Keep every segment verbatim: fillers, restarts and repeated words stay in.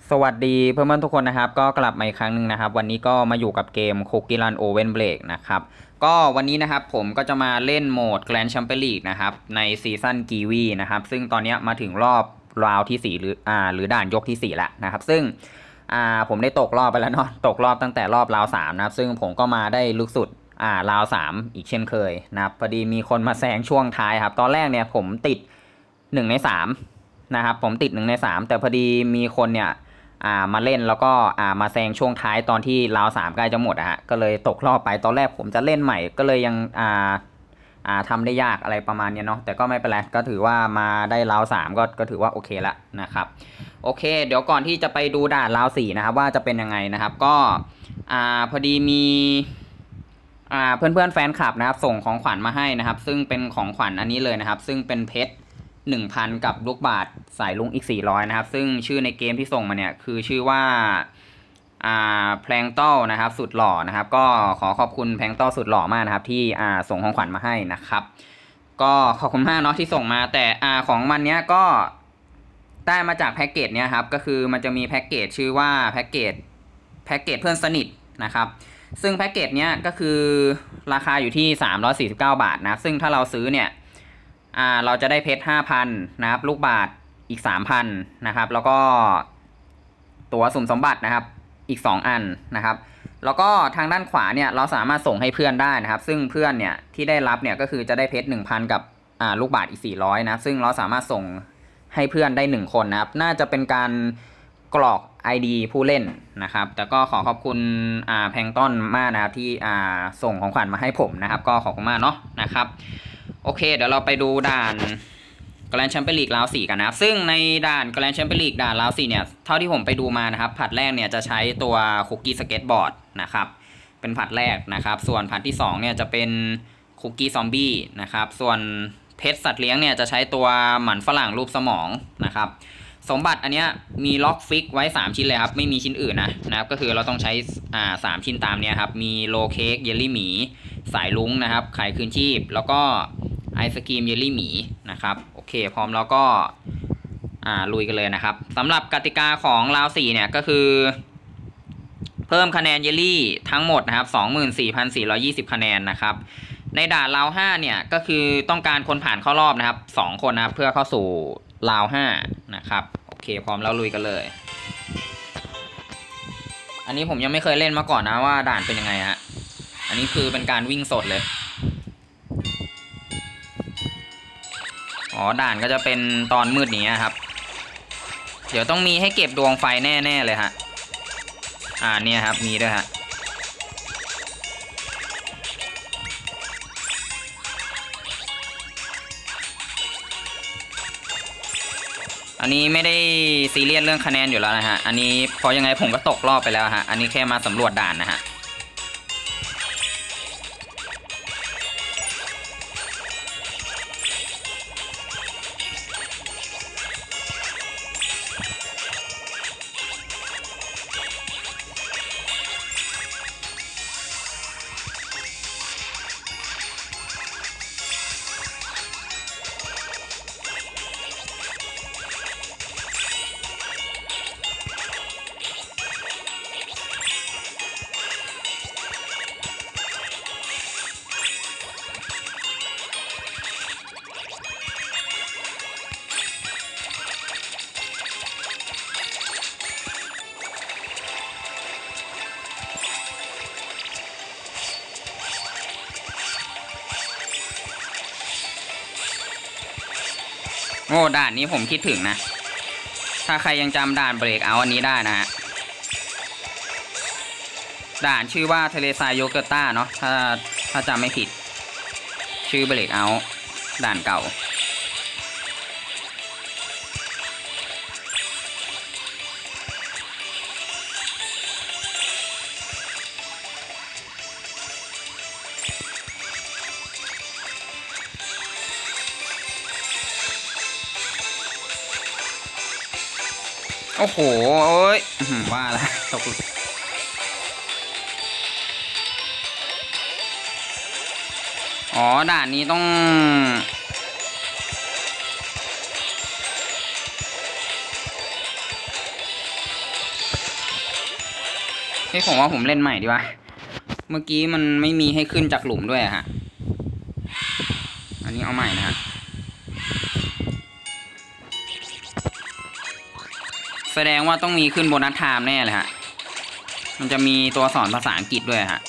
สวัสดีเพื่อนๆทุกคนนะครับก็กลับมาอีกครั้งหนึ่งนะครับวันนี้ก็มาอยู่กับเกม Cookie Run Oven Break นะครับก็วันนี้นะครับผมก็จะมาเล่นโหมด Grand Champions League นะครับในซีซั่นกีวีนะครับซึ่งตอนนี้มาถึงรอบราวที่สี่หรืออ่าหรือด่านยกที่สี่แล้วนะครับซึ่งอ่าผมได้ตกรอบไปแล้วเนาะตกรอบตั้งแต่รอบราวสามนะครับซึ่งผมก็มาได้ลึกสุดอ่าราวสามอีกเช่นเคยนะครับพอดีมีคนมาแซงช่วงท้ายครับตอนแรกเนี่ยผมติดหนึ่งในสามนะครับผมติดหนึ่งในสามแต่พอดีมีคนเนี่ยอ่ามาเล่นแล้วก็อ่ามาแซงช่วงท้ายตอนที่ราวสามใกล้จะหมดอะฮะก็เลยตกรอบไปตอนแรกผมจะเล่นใหม่ก็เลยยังอ่าอ่าทำได้ยากอะไรประมาณนี้เนาะแต่ก็ไม่เป็นไรก็ถือว่ามาได้ราวสามก็ก็ถือว่าโอเคละนะครับโอเคเดี๋ยวก่อนที่จะไปดูด่านราวสี่นะครับว่าจะเป็นยังไงนะครับก็อ่าพอดีมีอ่าเพื่อนๆแฟนคลับนะครับส่งของขวัญมาให้นะครับซึ่งเป็นของขวัญอันนี้เลยนะครับซึ่งเป็นเพชรหนึ่งพันกับลูกบาศก์สายลุงอีกสี่ร้อยนะครับซึ่งชื่อในเกมที่ส่งมาเนี่ยคือชื่อว่าอ่าแพลงต้ลนะครับสุดหล่อนะครับก็ขอขอบคุณแพลงต้ลสุดหล่อมากนะครับที่อ่าส่งของขวัญมาให้นะครับก็ขอบคุณมากเนาะที่ส่งมาแต่อ่าของมันเนี้ยก็ได้มาจากแพ็กเกจเนี้ยครับก็คือมันจะมีแพ็กเกจชื่อว่าแพ็กเกจแพ็กเกจเพื่อนสนิทนะครับซึ่งแพ็กเกจเนี้ยก็คือราคาอยู่ที่สามร้อยสี่สิบเก้าบาทนะซึ่งถ้าเราซื้อเนี่ยอ่าเราจะได้เพชร ห้าพัน นะครับลูกบาศก์อีก สามพัน นะครับแล้วก็ตั๋วสุ่มสมบัตินะครับอีกสองอันนะครับแล้วก็ทางด้านขวาเนี่ยเราสามารถส่งให้เพื่อนได้นะครับซึ่งเพื่อนเนี่ยที่ได้รับเนี่ยก็คือจะได้เพชร หนึ่งพัน กับอ่าลูกบาศก์อีกสี่ร้อยนะซึ่งเราสามารถส่งให้เพื่อนได้หนึ่งคนนะครับน่าจะเป็นการกรอก ไอ ดี ผู้เล่นนะครับแต่ก็ขอขอบคุณอ่าแพงต้นมากนะครับที่อ่าส่งของขวัญมาให้ผมนะครับก็ขอบคุณมากเนาะนะครับโอเคเดี๋ยวเราไปดูด่านแกรนด์แชมเปี้ยนลีกราวสี่กันนะครับซึ่งในด่านแกรนด์แชมเปี้ยนลีกด่านราวสี่เนี่ยเท่าที่ผมไปดูมานะครับผัดแรกเนี่ยจะใช้ตัวคุกกี้สเก็ตบอร์ดนะครับเป็นผัดแรกนะครับส่วนผัดที่สองเนี่ยจะเป็นคุกกี้ซอมบี้นะครับส่วนเพชรสัตว์เลี้ยงเนี่ยจะใช้ตัวหมันฝรั่งรูปสมองนะครับสมบัติอันเนี้ยมีล็อกฟิกไว้สามชิ้นเลยครับไม่มีชิ้นอื่นนะนะครับก็คือเราต้องใช้อ่าสามชิ้นตามเนี้ยครับมีโลเค้กเยลลี่หมีสายลุ้งนะครับไข่คืนชีพแล้วก็ไอศกรีมเยลลี่หมีนะครับโอเคพร้อมแล้วก็อ่าลุยกันเลยนะครับสำหรับกติกาของราวสี่เนี่ยก็คือเพิ่มคะแนนเยลลี่ทั้งหมดนะครับ สองหมื่นสี่พันสี่ร้อยยี่สิบ คะแนนนะครับในด่านราวห้าเนี่ยก็คือต้องการคนผ่านเข้ารอบนะครับสองคนนะครับเพื่อเข้าสู่ราวห้านะครับโอเคพร้อมแล้วลุยกันเลยอันนี้ผมยังไม่เคยเล่นมาก่อนนะว่าด่านเป็นยังไงฮะอันนี้คือเป็นการวิ่งสดเลยอ๋อด่านก็จะเป็นตอนมืดนี้ครับเดี๋ยวต้องมีให้เก็บดวงไฟแน่ๆเลยฮะอ่าเนี่ยครับมีด้วยฮะอันนี้ไม่ได้ซีเรียสเรื่องคะแนนอยู่แล้วนะฮะอันนี้เพราะยังไงผมก็ตกรอบไปแล้วฮะอันนี้แค่มาสำรวจด่านนะฮะโอ้ด่านนี้ผมคิดถึงนะถ้าใครยังจำด่านเบรกเอาอันนี้ได้นะฮะด่านชื่อว่าเทเลซายโยเกอร์ต้าเนาะถ้าถ้าจำไม่ผิดชื่อเบรกเอาด่านเก่าโอ้โหโอ้ยว่าแล้วตกอ๋อด่านนี้ต้อง อเฮ้ยผมว่าผมเล่นใหม่ดีวะเมื่อกี้มันไม่มีให้ขึ้นจากหลุมด้วยอะฮะอันนี้เอาใหม่นะฮะแสดงว่าต้องมีขึ้นโบนัสไทม์แน่เลยฮะมันจะมีตัวสอนภาษาอังกฤษด้วยฮะ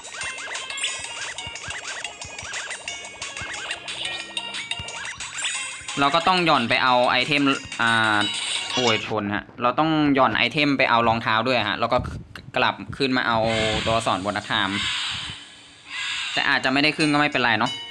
เราก็ต้องหย่อนไปเอาไอเทมอ่าโอ้ยชนฮะเราต้องหย่อนไอเทมไปเอารองเท้าด้วยฮะแล้วก็กลับขึ้นมาเอาตัวสอนโบนัสไทม์แต่อาจจะไม่ได้ขึ้นก็ไม่เป็นไรเนาะ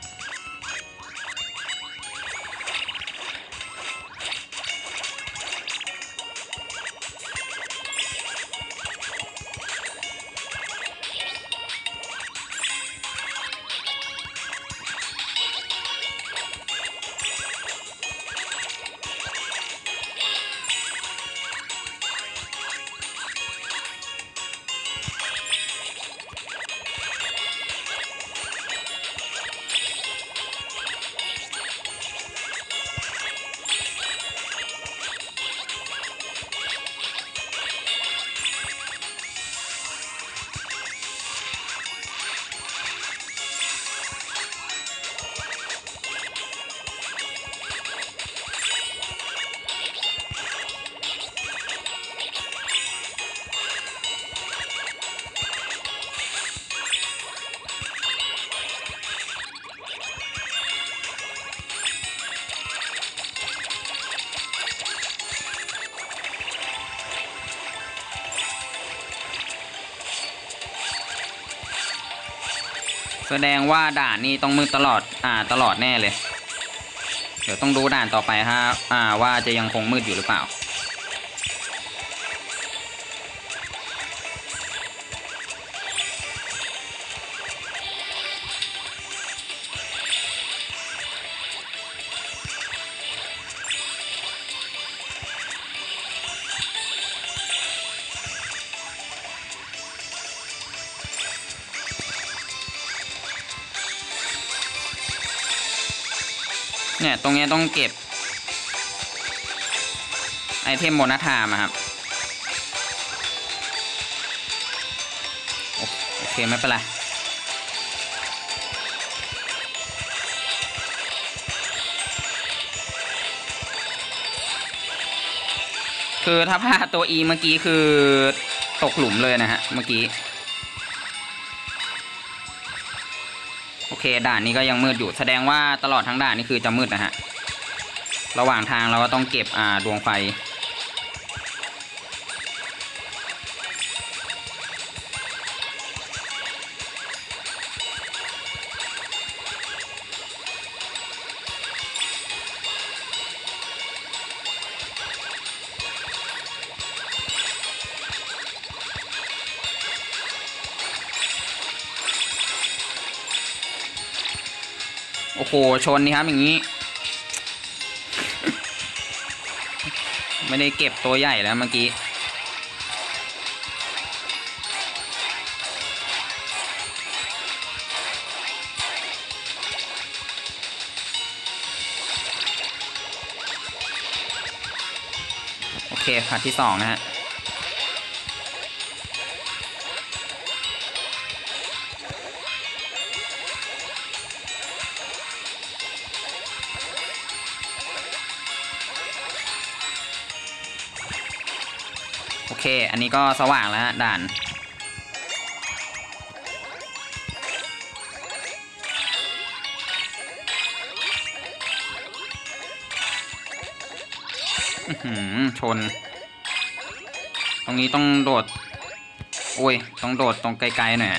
แสดงว่าด่านนี้ต้องมืดตลอดอ่าตลอดแน่เลยเดี๋ยวต้องดูด่านต่อไปฮะอ่าว่าจะยังคงมืดอยู่หรือเปล่าเนี่ยตรงนี้ต้องเก็บไอเทมโบนัสไทม์ครับโอเคไม่เป็นไรคือถ้าพลาดตัว E เมื่อกี้คือตกหลุมเลยนะฮะเมื่อกี้โอเคด่านนี้ก็ยังมืดอยู่แสดงว่าตลอดทั้งด่านนี่คือจะมืดนะฮะระหว่างทางเราก็ต้องเก็บอ่าดวงไฟโอ้โหชนนี่ครับอย่างนี้ ไม่ได้เก็บตัวใหญ่แล้วเมื่อกี้โอเคพาร์ทที่สองนะฮะโอเคอันนี้ก็สว่างแล้วด่านชนตรงนี้ต้องโดดโอ้ยต้องโดดตรงไกลๆหน่อย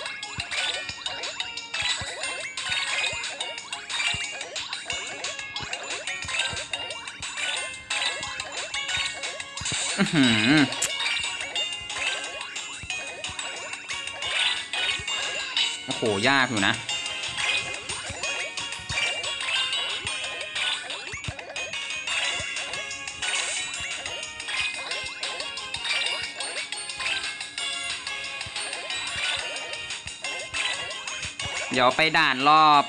โอ้โหยากอยู่นะเดี๋ยวไปด่านรอบ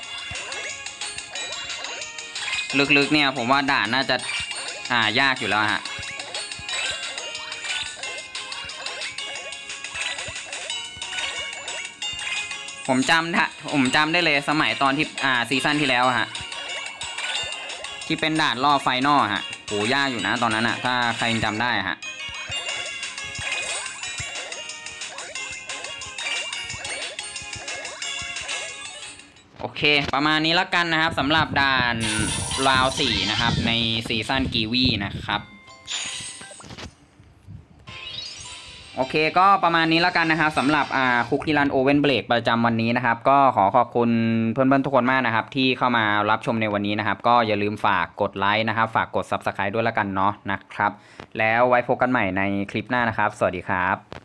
ลึกๆเนี่ยผมว่าด่านน่าจะอ่ายากอยู่แล้วฮะผมจำนะผมจำได้เลยสมัยตอนที่อ่าซีซั่นที่แล้วฮะที่เป็นด่านล่อไฟนอลฮะโหยากอยู่นะตอนนั้นอะถ้าใครยังจำได้ฮะโอเคประมาณนี้แล้วกันนะครับสำหรับด่านราวสี่นะครับในซีซั่นกีวีนะครับโอเคก็ประมาณนี้แล้วกันนะครับสำหรับอ่าคุกกี้รันโอเว่นเบรกประจำวันนี้นะครับก็ขอขอบคุณเพื่อนๆทุกคนมากนะครับที่เข้ามารับชมในวันนี้นะครับก็อย่าลืมฝากกดไลค์นะครับฝากกด ซับสไครบ์ ด้วยแล้วกันเนาะนะครับแล้วไว้พบกันใหม่ในคลิปหน้านะครับสวัสดีครับ